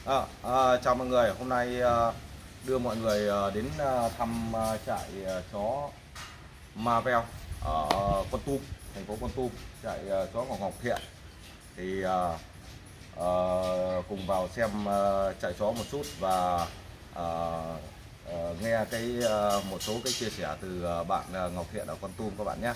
Chào mọi người, hôm nay đưa mọi người đến thăm trại chó Marvel ở Kon Tum, thành phố Kon Tum, trại chó của Ngọc Thiện. Thì cùng vào xem trại chó một chút và nghe một số cái chia sẻ từ bạn Ngọc Thiện ở Kon Tum các bạn nhé.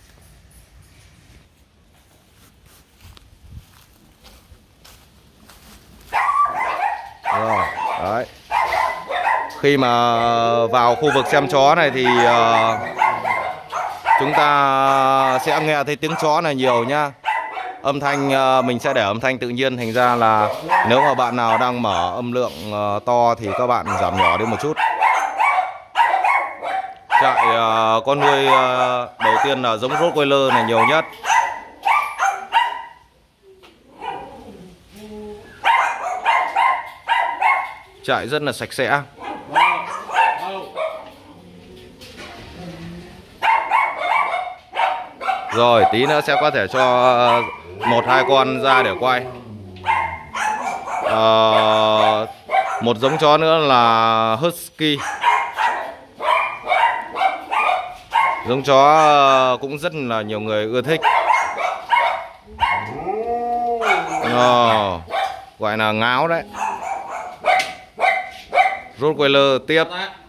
Rồi, đấy. Khi mà vào khu vực xem chó này thì chúng ta sẽ nghe thấy tiếng chó này nhiều nhá. Âm thanh mình sẽ để âm thanh tự nhiên, thành ra là nếu mà bạn nào đang mở âm lượng to thì các bạn giảm nhỏ đi một chút. Trại con nuôi đầu tiên là giống Rottweiler này nhiều nhất. Trại rất là sạch sẽ. Rồi tí nữa sẽ có thể cho một hai con ra để quay. Một giống chó nữa là Husky. Giống chó cũng rất là nhiều người ưa thích. Gọi là ngáo đấy. Rottweiler tiếp.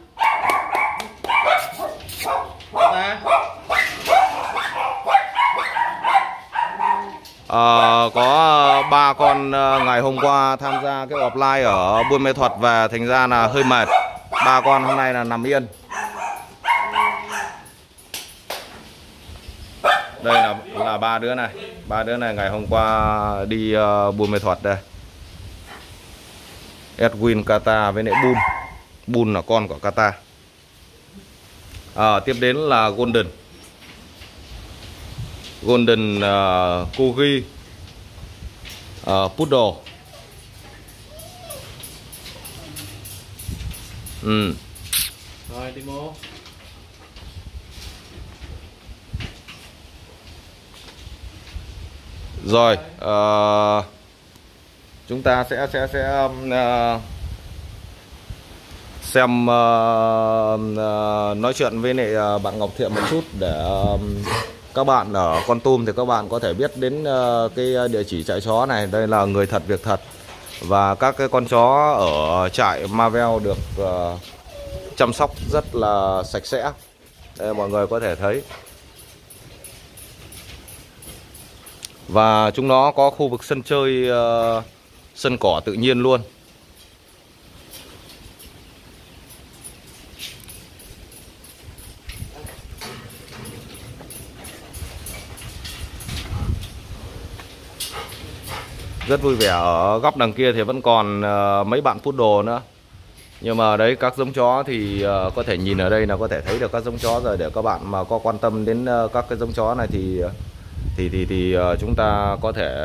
Có 3 con ngày hôm qua tham gia cái offline ở Buôn Mê Thuật và thành ra là hơi mệt. 3 con hôm nay là nằm yên. Đây là 3 đứa này. 3 đứa này ngày hôm qua đi Buôn Mê Thuật đây. Edwin, Kata với lại Bun. Bun là con của Kata. Tiếp đến là Golden. Golden Corgi, Poodle. Rồi Timo. Rồi chúng ta sẽ xem nói chuyện với lại bạn Ngọc Thiện một chút để các bạn ở Kon Tum thì các bạn có thể biết đến cái địa chỉ trại chó này. Đây là người thật việc thật và các cái con chó ở trại Marvel được chăm sóc rất là sạch sẽ. Đây mọi người có thể thấy. Và chúng nó có khu vực sân chơi, sân cỏ tự nhiên luôn. Rất vui vẻ. Ở góc đằng kia thì vẫn còn mấy bạn poodle nữa. Nhưng mà đấy, các giống chó thì có thể nhìn ở đây là có thể thấy được các giống chó rồi. Để các bạn mà có quan tâm đến các cái giống chó này thì chúng ta có thể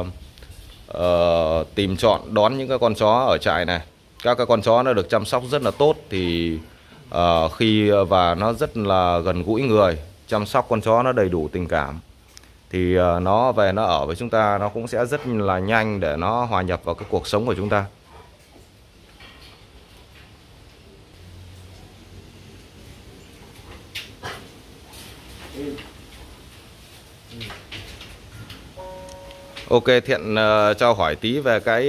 tìm chọn đón những cái con chó ở trại này. Các cái con chó nó được chăm sóc rất là tốt thì và nó rất là gần gũi người. Chăm sóc con chó nó đầy đủ tình cảm thì nó về nó ở với chúng ta nó cũng sẽ rất là nhanh để nó hòa nhập vào cái cuộc sống của chúng ta. Ok, Thiện cho hỏi tí về cái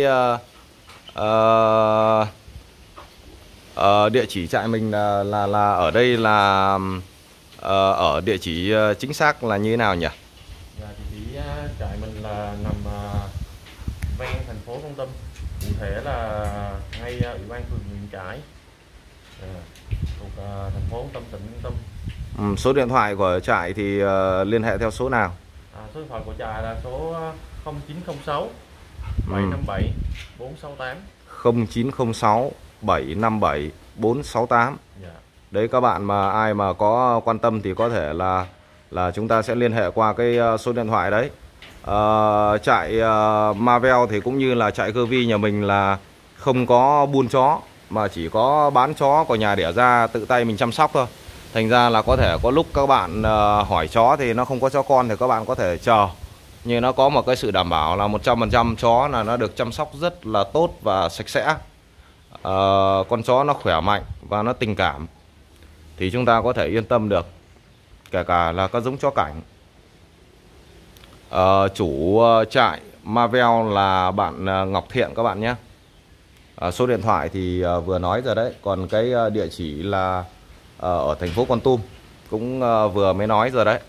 địa chỉ trại mình là ở đây là ở địa chỉ chính xác là như thế nào nhỉ? Địa chỉ trại mình là nằm ven thành phố Kon Tum, cụ thể là ngay ủy ban phường Nguyễn Trãi, thuộc thành phố Kon Tum, tỉnh Kon Tum. Số điện thoại của trại thì liên hệ theo số nào? Số điện thoại của trại là số 0906 757 468. 0906 757 468. Dạ. Đấy, các bạn mà ai mà có quan tâm thì có thể là chúng ta sẽ liên hệ qua cái số điện thoại đấy. Trại Marvel thì cũng như là trại Gervie nhà mình là không có buôn chó mà chỉ có bán chó của nhà đẻ ra tự tay mình chăm sóc thôi. Thành ra là có thể có lúc các bạn hỏi chó thì nó không có chó con thì các bạn có thể chờ nhưng nó có một cái sự đảm bảo là 100% chó là nó được chăm sóc rất là tốt và sạch sẽ. Con chó nó khỏe mạnh và nó tình cảm thì chúng ta có thể yên tâm được, kể cả là các giống chó cảnh. Chủ trại Marvel là bạn Ngọc Thiện các bạn nhé. Số điện thoại thì vừa nói rồi đấy, còn cái địa chỉ là ở thành phố Kon Tum cũng vừa mới nói rồi đấy.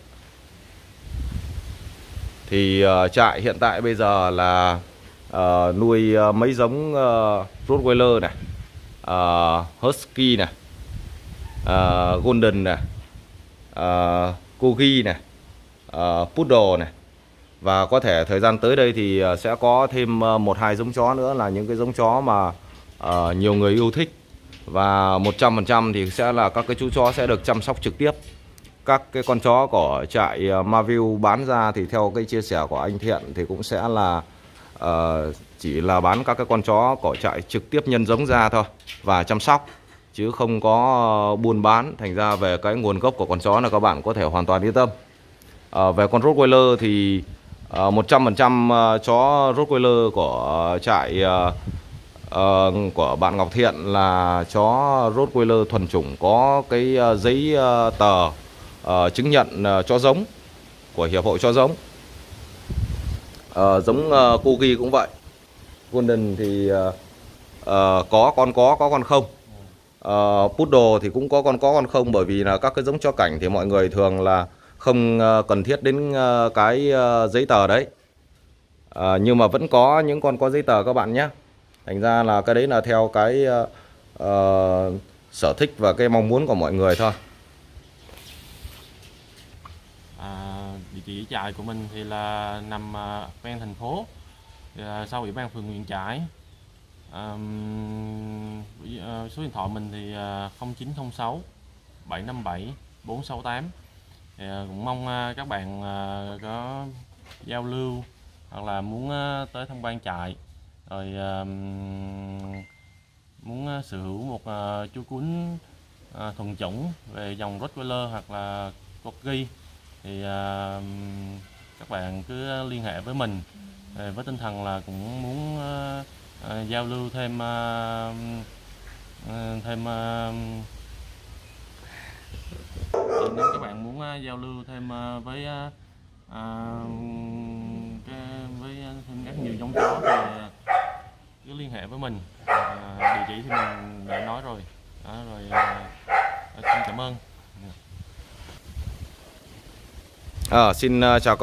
Thì trại hiện tại bây giờ là nuôi mấy giống Rottweiler này, Husky này, Golden này, Corgi này, Poodle này. Và có thể thời gian tới đây thì sẽ có thêm 1-2 giống chó nữa, là những cái giống chó mà nhiều người yêu thích. Và 100% thì sẽ là các cái chú chó sẽ được chăm sóc trực tiếp. Các cái con chó của trại Marvel bán ra thì theo cái chia sẻ của anh Thiện thì cũng sẽ là chỉ là bán các cái con chó của trại trực tiếp nhân giống ra thôi và chăm sóc, chứ không có buôn bán. Thành ra về cái nguồn gốc của con chó là các bạn có thể hoàn toàn yên tâm. Về con Rottweiler thì 100% chó Rottweiler của trại của bạn Ngọc Thiện là chó Rottweiler thuần chủng, có cái giấy tờ chứng nhận chó giống của Hiệp hội Chó giống. Giống Corgi cũng vậy. Golden thì có con không. Poodle thì cũng có con không, bởi vì là các cái giống chó cảnh thì mọi người thường là không cần thiết đến cái giấy tờ đấy. Nhưng mà vẫn có những con có giấy tờ các bạn nhé. Thành ra là cái đấy là theo cái sở thích và cái mong muốn của mọi người thôi. Địa chỉ trại của mình thì là nằm ven thành phố, sau Ủy ban phường Nguyễn Trãi. Số điện thoại mình thì 0906 757 468. Cũng mong các bạn có giao lưu hoặc là muốn tới tham quan trại, rồi muốn sở hữu một chú cún thuần chủng về dòng Rottweiler hoặc là Corgi thì các bạn cứ liên hệ với mình với tinh thần là cũng muốn giao lưu thêm nếu các bạn muốn giao lưu thêm với thêm các nhiều giống chó thì cứ liên hệ với mình. Địa chỉ thì mình đã nói rồi. Xin cảm ơn. Xin chào các